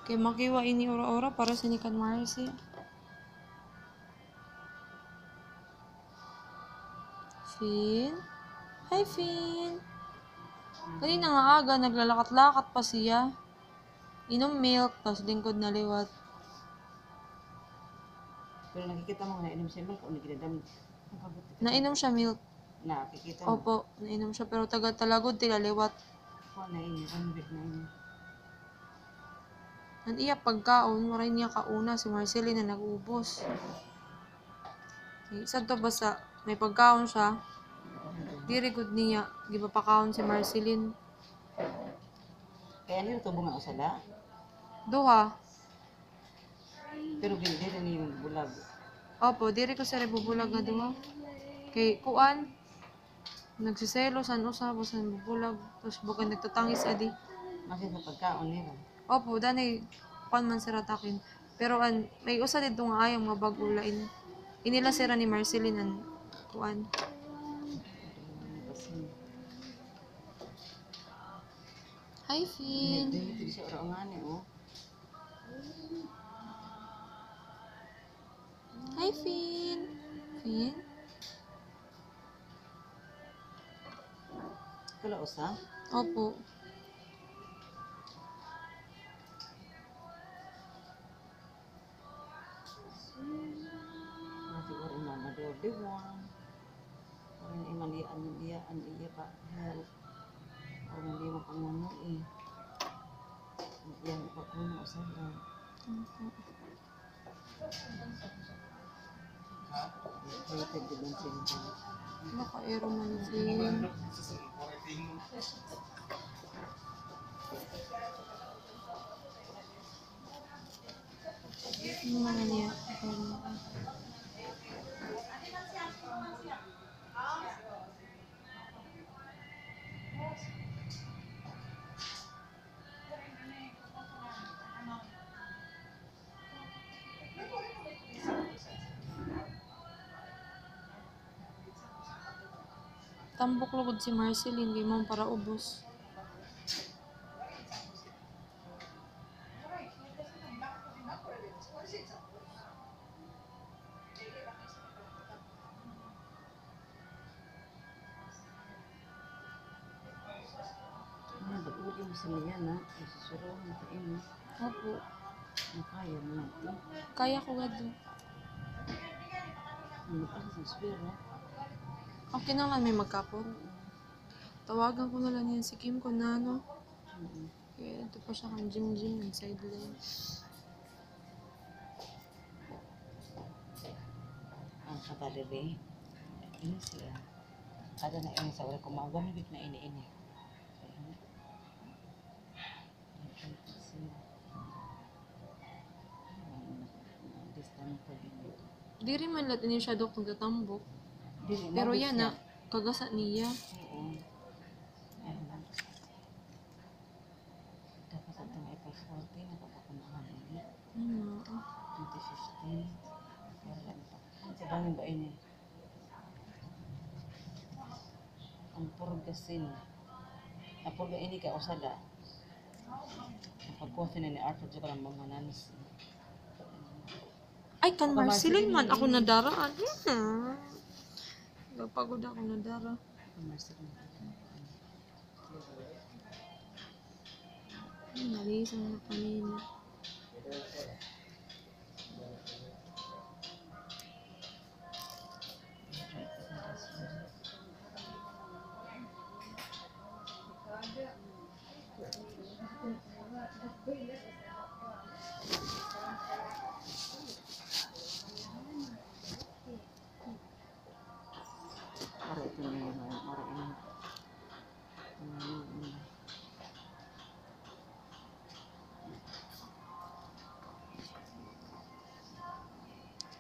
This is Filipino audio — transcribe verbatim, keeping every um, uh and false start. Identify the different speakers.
Speaker 1: Kay makiwa ini ora-ora para sa nikan Marcy. Finn? Hi, Finn! Kanina nga aga, naglalakat-lakat pa siya. Inom milk, tapos lingkod na liwat.
Speaker 2: Pero nakikita mo na inom siya milk o nagkinadam.
Speaker 1: Nainom siya milk.
Speaker 2: Nakikita mo?
Speaker 1: Opo, nainom siya pero taga-talagod tila liwat.
Speaker 2: Oo, nainom. Ang bit na inom.
Speaker 1: Ang iya pagkaon, maray niya kauna si Marceline na nag-ubos. Isa to basta may pagkaon siya. Diri good niya, giba pakaon si Marceline.
Speaker 2: Kaya nila tubo nga usala.
Speaker 1: Duha.
Speaker 2: Pero dili ni bulag.
Speaker 1: Opo, diri ko sa rebubulag nga duha. Kay kuan nagsiselo san usab san bubulag tapos bukan nagtatangis adi.
Speaker 2: Masin sa pagkaon nila.
Speaker 1: Opo, danay kuan man sira takin. Pero an may usa dito nga ayaw nga bagulain. Inila sira ni Marceline an kuan. Hi, Finn.
Speaker 2: Hindi siya orang ngani oh.
Speaker 1: Hi, Finn. Finn?
Speaker 2: Kala usa?
Speaker 1: Opo.
Speaker 2: Siguro na madode one. Parang imalian niya an iya pa help. Parang hindi mo panguno eh. Yan pa kuno usala. Rated din sila.
Speaker 1: Naka-aero man Finn. Ano man niya? Tambok lugod si Marceline, di mo para ubos.
Speaker 2: Ano ba ulo mo sa niya na? Susuro mo sa ino.
Speaker 1: Opo.
Speaker 2: Makaya mo natin.
Speaker 1: Kaya ko gado.
Speaker 2: Ano pa sa spiro?
Speaker 1: Okay na nga may magkapon. Tawagan ko na lang yan si Kim ko na ano.
Speaker 2: Mm-hmm.
Speaker 1: Kaya ito pa siya kang gym-gym ng sideline.
Speaker 2: Ang kataliri. Ini siya. Kada na ini sa wala kumagam big na ini-ini.
Speaker 1: Diri man lahat niya siya dok nagtatambok.
Speaker 2: Dili,
Speaker 1: Pero
Speaker 2: mabis
Speaker 1: yan
Speaker 2: niya.
Speaker 1: na, kagasa niya.
Speaker 2: Oo. Ayan. Dapat itong April fourteen, napapakunahan ini.
Speaker 1: Ano?
Speaker 2: twenty fifteen. Pero yan pa. Sa bangin ba ini? Ang purgasin. Ang purga ini ka usada. Ang pagkuha na ni Arthur dyan ka lang mga nanis.
Speaker 1: Ay, kan Marceline man ako nadaraan. Hmm. Napagod ako nadara. Nalisan na kanina.